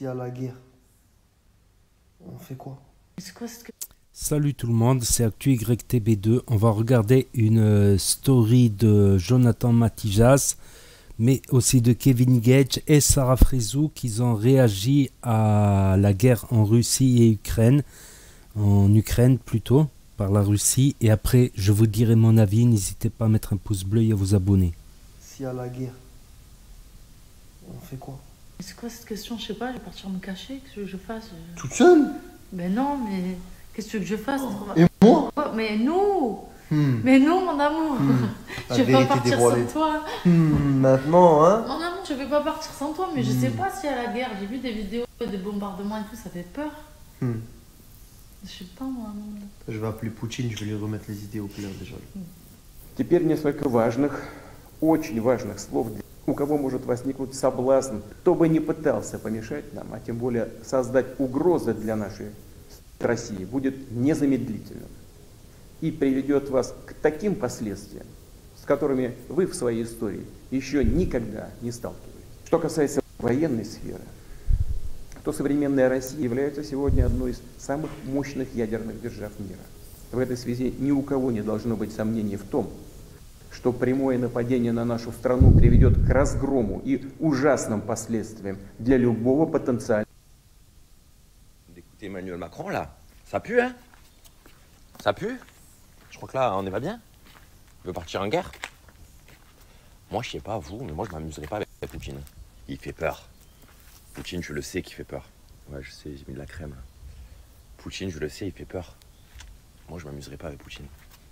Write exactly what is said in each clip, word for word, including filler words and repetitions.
S'il y a la guerre, on fait quoi? C'est quoi ce que... Salut tout le monde, c'est Actu Y T B deux. On va regarder une euh, story de Jonathan Matijas, mais aussi de Kevin Gage et Sarah Frézou qui ont réagi à la guerre en Russie et Ukraine, en Ukraine plutôt, par la Russie. Et après, je vous dirai mon avis. N'hésitez pas à mettre un pouce bleu et à vous abonner. S'il y a la guerre, on fait quoi? C'est quoi cette question? Je sais pas, je vais partir me cacher. Qu'est-ce que je fasse? Toute seule? Ben non, mais qu'est-ce que tu veux que je fasse? Et moi? Mais nous Hmm. Mais non, mon amour Hmm. La Je vais pas vérité partir dévoilée. sans toi. Hmm, maintenant, hein? Mon amour, je vais pas partir sans toi, mais je Hmm. sais pas s'il y a la guerre. J'ai vu des vidéos, des bombardements et tout, ça fait peur. Hmm. Je sais pas, mon amour. Je vais appeler Poutine, je vais lui remettre les idées au clair déjà. Теперь несколько важных, очень важных слов, у кого может возникнуть соблазн, кто бы не пытался помешать нам, а тем более создать угрозы для нашей России, будет незамедлительным и приведет вас к таким последствиям, с которыми вы в своей истории еще никогда не сталкивались. Что касается военной сферы, то современная Россия является сегодня одной из самых мощных ядерных держав мира. В этой связи ни у кого не должно быть сомнений в том, что прямое нападение на нашу страну приведет к разгрому и ужасным последствиям для любого потенциального. D'écouter Emmanuel Macron là, ça pue hein? Ça pue? Je crois que là on est pas bien. Il veut partir en guerre. Moi je sais pas vous, mais moi je m'amuserai pas avec Poutine. Il fait peur. Poutine je le sais qu'il fait peur. Ouais je sais, j'ai mis de la crème. Poutine je le sais, il fait peur. Moi je m'amuserai pas avec Poutine.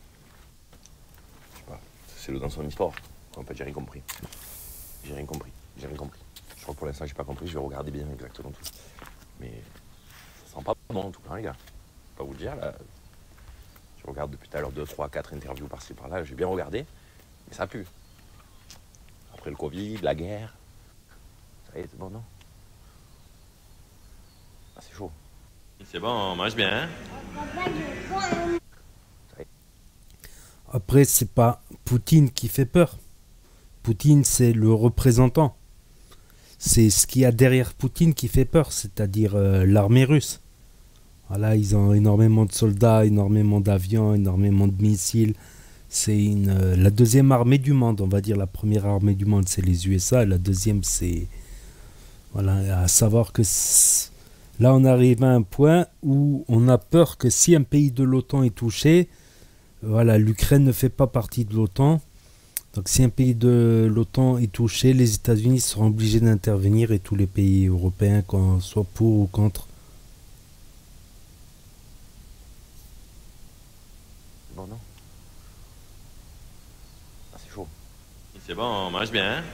Je sais pas, c'est dans son histoire. En fait j'ai rien compris. J'ai rien compris, j'ai rien compris. Je crois que pour l'instant j'ai pas compris, je vais regarder bien exactement tout. Mais ça sent pas bon en tout cas les gars. Je peux pas vous le dire là. Je regarde depuis tout à l'heure deux, trois, quatre interviews par-ci par-là, j'ai bien regardé, mais ça pue. Après le Covid, la guerre. Ça y est, c'est bon non? Ah c'est chaud. C'est bon, on mange bien hein? Après, c'est pas Poutine qui fait peur. Poutine, c'est le représentant. C'est ce qu'il y a derrière Poutine qui fait peur, c'est-à-dire euh, l'armée russe. Voilà, ils ont énormément de soldats, énormément d'avions, énormément de missiles. C'est une, euh, la deuxième armée du monde, on va dire. La première armée du monde, c'est les U S A. La deuxième, c'est... Voilà, à savoir que... Là, on arrive à un point où on a peur que si un pays de l'OTAN est touché... Voilà, l'Ukraine ne fait pas partie de l'OTAN. Donc si un pays de l'OTAN est touché, les États-Unis seront obligés d'intervenir et tous les pays européens, qu'on soit pour ou contre. C'est bon non? Ah c'est chaud. C'est bon, on mange bien hein?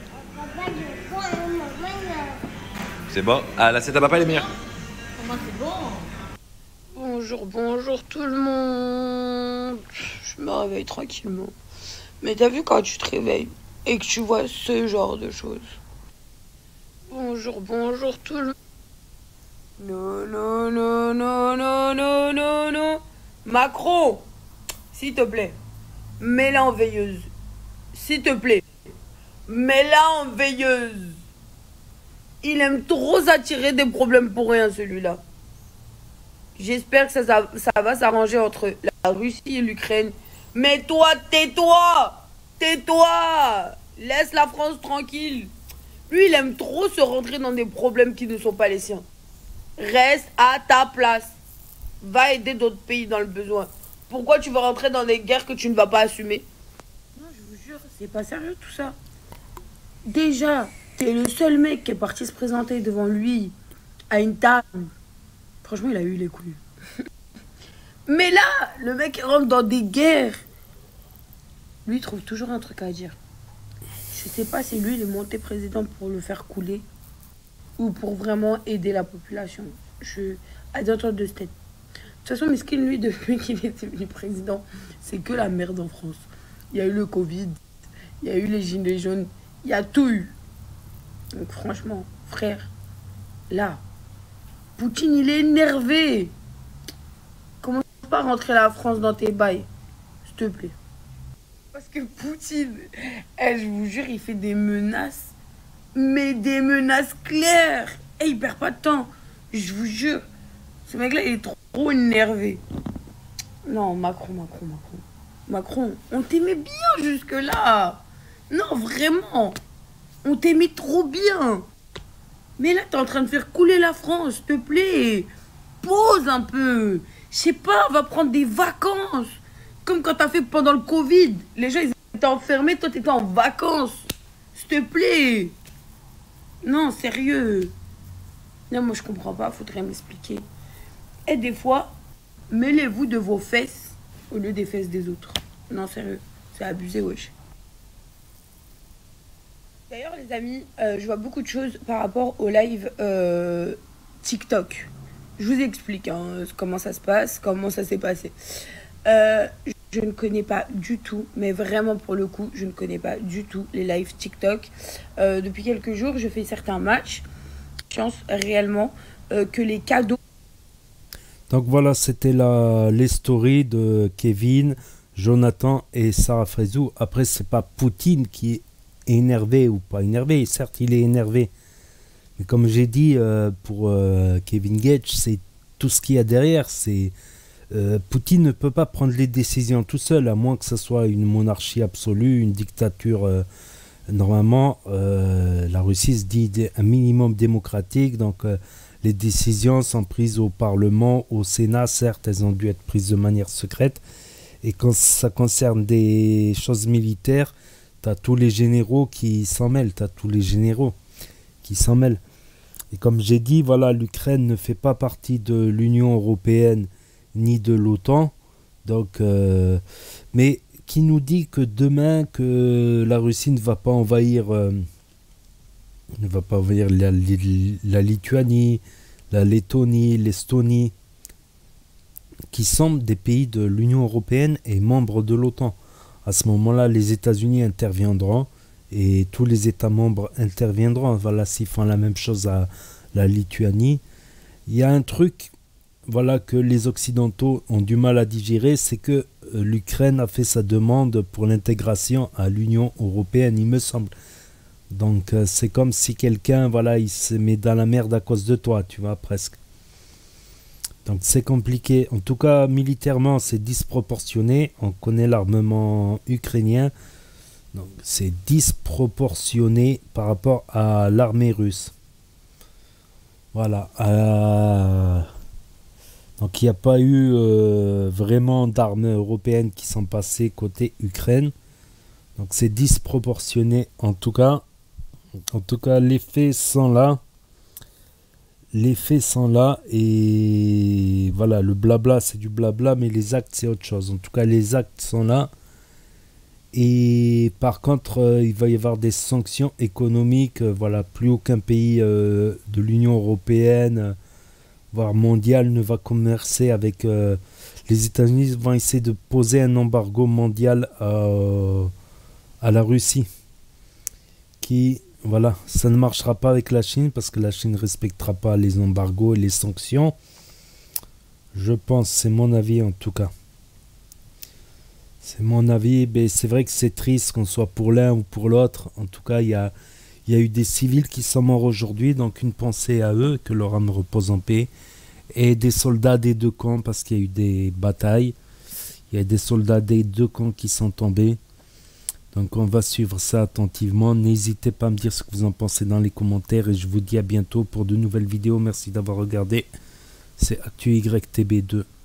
C'est bon. Ah l'assiette à papa elle est meilleure. Comment c'est bon? Bonjour, bonjour tout le monde. Je me réveille tranquillement. Mais t'as vu quand tu te réveilles et que tu vois ce genre de choses? Bonjour, bonjour tout le monde. Non, non, non, non, non, non, non, non. Macron, s'il te plaît, mets-la en veilleuse. S'il te plaît, mets-la en veilleuse. Il aime trop s'attirer des problèmes pour rien, celui-là. J'espère que ça, ça, ça va s'arranger entre la Russie et l'Ukraine. Mais toi, tais-toi! Tais-toi! Laisse la France tranquille. Lui, il aime trop se rentrer dans des problèmes qui ne sont pas les siens. Reste à ta place. Va aider d'autres pays dans le besoin. Pourquoi tu veux rentrer dans des guerres que tu ne vas pas assumer? Non, je vous jure, c'est pas sérieux tout ça. Déjà, t'es le seul mec qui est parti se présenter devant lui à une table. Franchement, il a eu les couilles. Mais là, le mec rentre dans des guerres. Lui, il trouve toujours un truc à dire. Je sais pas si lui, il est monté président pour le faire couler ou pour vraiment aider la population. Je... I don't understand. De toute façon, Miskin, lui, depuis qu'il est devenu président, c'est que la merde en France. Il y a eu le Covid, il y a eu les gilets jaunes, il y a tout eu. Donc franchement, frère, là, Poutine, il est énervé. Commence pas à rentrer la France dans tes bails, s'il te plaît. Parce que Poutine, eh, je vous jure, il fait des menaces, mais des menaces claires. Et il perd pas de temps. Je vous jure. Ce mec-là, il est trop énervé. Non, Macron, Macron, Macron. Macron, on t'aimait bien jusque-là. Non, vraiment. On t'aimait trop bien. Mais là, t'es en train de faire couler la France, s'il te plaît. Pose un peu. Je sais pas, va prendre des vacances. Comme quand t'as fait pendant le Covid. Les gens, ils étaient enfermés, toi, t'étais en vacances. S'il te plaît. Non, sérieux. Non, moi, je comprends pas, faudrait m'expliquer. Et des fois, mêlez-vous de vos fesses au lieu des fesses des autres. Non, sérieux, c'est abusé, wesh. D'ailleurs, les amis, euh, je vois beaucoup de choses par rapport au live euh, TikTok. Je vous explique hein, comment ça se passe, comment ça s'est passé. Euh, je ne connais pas du tout, mais vraiment pour le coup, je ne connais pas du tout les lives TikTok. Euh, depuis quelques jours, je fais certains matchs. Chance réellement euh, que les cadeaux. Donc voilà, c'était la, les stories de Kevin, Jonathan et Sarah Frézou. Après, c'est pas Poutine qui est énervé ou pas énervé. Certes, il est énervé. Mais comme j'ai dit, euh, pour euh, Kevin Gage, c'est tout ce qu'il y a derrière. C'est euh, Poutine ne peut pas prendre les décisions tout seul, à moins que ce soit une monarchie absolue, une dictature. Euh, normalement, euh, la Russie se dit un minimum démocratique. Donc, euh, les décisions sont prises au Parlement, au Sénat. Certes, elles ont dû être prises de manière secrète. Et quand ça concerne des choses militaires, tu as tous les généraux qui s'en mêlent. Tu as tous les généraux qui s'en mêlent. Et comme j'ai dit, voilà, l'Ukraine ne fait pas partie de l'Union européenne ni de l'OTAN. Donc, euh, mais qui nous dit que demain, que la Russie ne va pas envahir, euh, ne va pas envahir la, la Lituanie, la Lettonie, l'Estonie, qui sont des pays de l'Union européenne et membres de l'OTAN. À ce moment-là, les États-Unis interviendront et tous les États membres interviendront. Voilà, s'ils font la même chose à la Lituanie. Il y a un truc, voilà, que les Occidentaux ont du mal à digérer, c'est que euh, l'Ukraine a fait sa demande pour l'intégration à l'Union européenne, il me semble. Donc euh, c'est comme si quelqu'un, voilà, il se met dans la merde à cause de toi, tu vois, presque. Donc c'est compliqué. En tout cas, militairement, c'est disproportionné. On connaît l'armement ukrainien. Donc c'est disproportionné par rapport à l'armée russe. Voilà. Euh... Donc il n'y a pas eu euh, vraiment d'armes européennes qui sont passées côté Ukraine. Donc c'est disproportionné en tout cas. En tout cas, les faits sont là. Les faits sont là. Et voilà, le blabla, c'est du blabla, mais les actes, c'est autre chose. En tout cas, les actes sont là. Et par contre, euh, il va y avoir des sanctions économiques. Euh, voilà, plus aucun pays euh, de l'Union européenne, euh, voire mondiale, ne va commercer avec... Euh, les États-Unis vont essayer de poser un embargo mondial à, à la Russie. Qui... Voilà, ça ne marchera pas avec la Chine parce que la Chine ne respectera pas les embargos et les sanctions. Je pense, c'est mon avis en tout cas. C'est mon avis, mais c'est vrai que c'est triste qu'on soit pour l'un ou pour l'autre. En tout cas, il y a, il y a eu des civils qui sont morts aujourd'hui, donc une pensée à eux, que leur âme repose en paix. Et des soldats des deux camps parce qu'il y a eu des batailles. Il y a des soldats des deux camps qui sont tombés. Donc on va suivre ça attentivement. N'hésitez pas à me dire ce que vous en pensez dans les commentaires. Et je vous dis à bientôt pour de nouvelles vidéos. Merci d'avoir regardé. C'est Actu Y T B deux.